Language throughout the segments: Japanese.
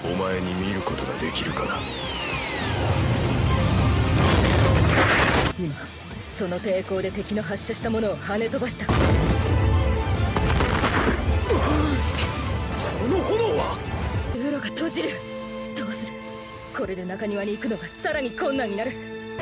お前に見ることができるかな。 今その抵抗で敵の発射したものを跳ね飛ばした。この炎は。 通路が閉じる。どうする。これで中庭に行くのがさらに困難になる。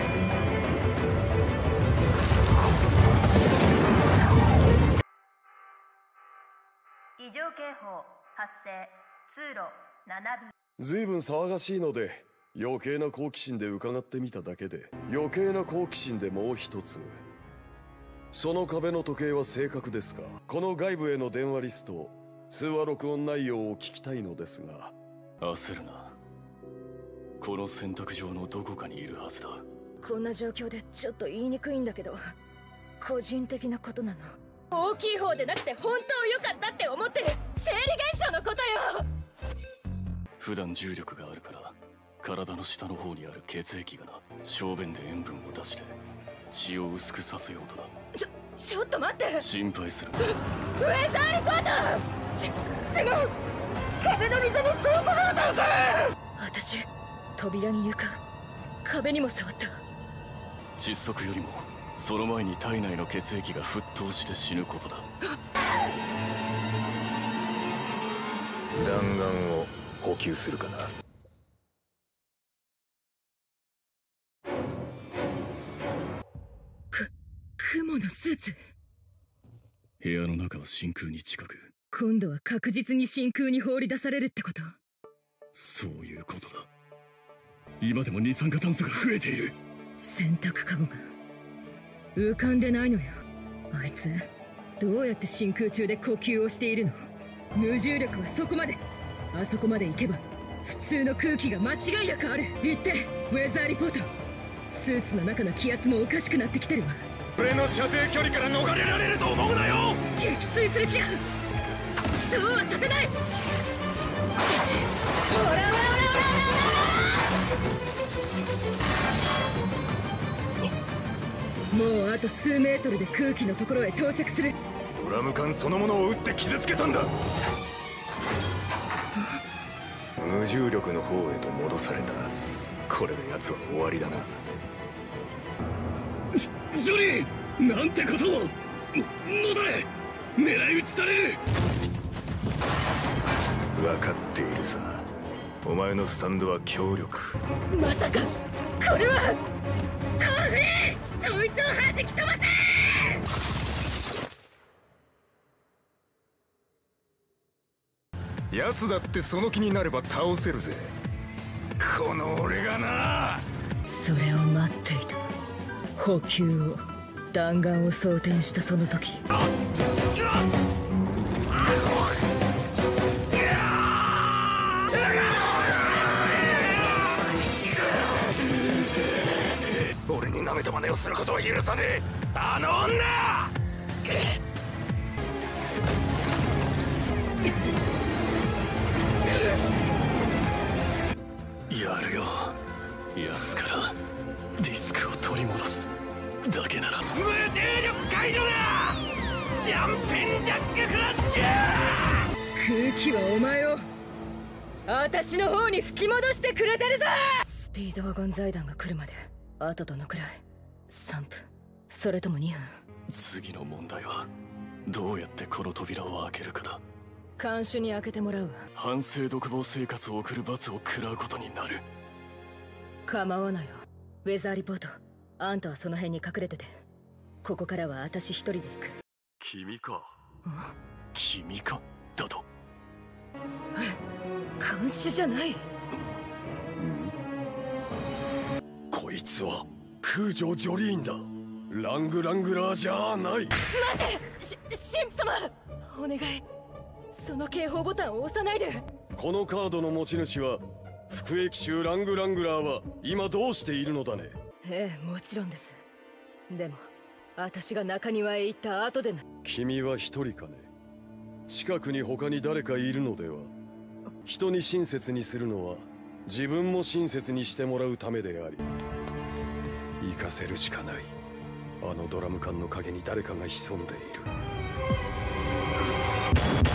異常警報発生。通路7便。 随分騒がしいので余計な好奇心で伺ってみただけで。余計な好奇心でもう一つ。その壁の時計は正確ですが、この外部への電話リスト、通話録音内容を聞きたいのですが。 焦るな。この選択上のどこかにいるはずだ。 こんな状況でちょっと言いにくいんだけど、個人的なことなの。大きい方でなくて本当良かったって思ってる生理現象のことよ。 普段重力があるから体の下の方にある血液がな、小便で塩分を出して血を薄くさせようとな。 ちょっと待って。 心配する。 ウェザーリポート。違う。壁の溝に吸い込まれたんか。私扉に床、壁にも触った。 窒息よりもその前に体内の血液が沸騰して死ぬことだ。 弾丸を補給するかな。 雲のスーツ。 部屋の中は真空に近く、 今度は確実に真空に放り出されるってこと。 そういうことだ。今でも二酸化炭素が増えている。 洗濯カゴが浮かんでないのよ。あいつどうやって真空中で呼吸をしているの。無重力はそこまで。あそこまで行けば普通の空気が間違いなくある。言ってウェザーリポート。スーツの中の気圧もおかしくなってきてるわ。 俺の射程距離から逃れられると思うなよ。 撃墜する気だ。そうはさせない。ほらほらほらほらほら。もうあと数メートルで空気のところへ到着する。 ドラム缶そのものを撃って傷つけたんだ。無重力の方へと戻された。これで奴は終わりだな。 ジョリー、なんてことを。戻れ。狙い撃ちされる。 分かっているさ。お前のスタンドは強力。 まさかこれはスターフリー。そいつを弾き飛ばせ。 奴だってその気になれば倒せるぜ。この俺がな。 それを待っていた。補給を、弾丸を装填したその時。 俺に舐めた真似をすることは許さねえ。あの女。 やるよ。奴からディスクを取り戻すだけなら。 無重力解除だ。ジャンピンジャッククラッシュ。 空気はお前を私の方に吹き戻してくれてるぞ。スピードワゴン財団が来るまであとどのくらい。3分、それとも2分。 次の問題はどうやってこの扉を開けるかだ。 看守に開けてもらうわ。 反省独房生活を送る罰を食らうことになる。 構わないよ。ウェザーリポート、あんたはその辺に隠れてて、ここからは私一人で行く。 君か。君かだと。 看守じゃない。 こいつは空城ジョリーンだ。ラングラーじゃない。 待て。神父様、お願い。その警報ボタンを押さないで。 このカードの持ち主は副役囚ラングラーは今どうしているのだね。 ええ、もちろんです。でも私が中庭へ行った後でな。 君は一人かね。近くに他に誰かいるのでは。人に親切にするのは自分も親切にしてもらうためであり、行かせるしかない。あのドラム缶の陰に誰かが潜んでいる。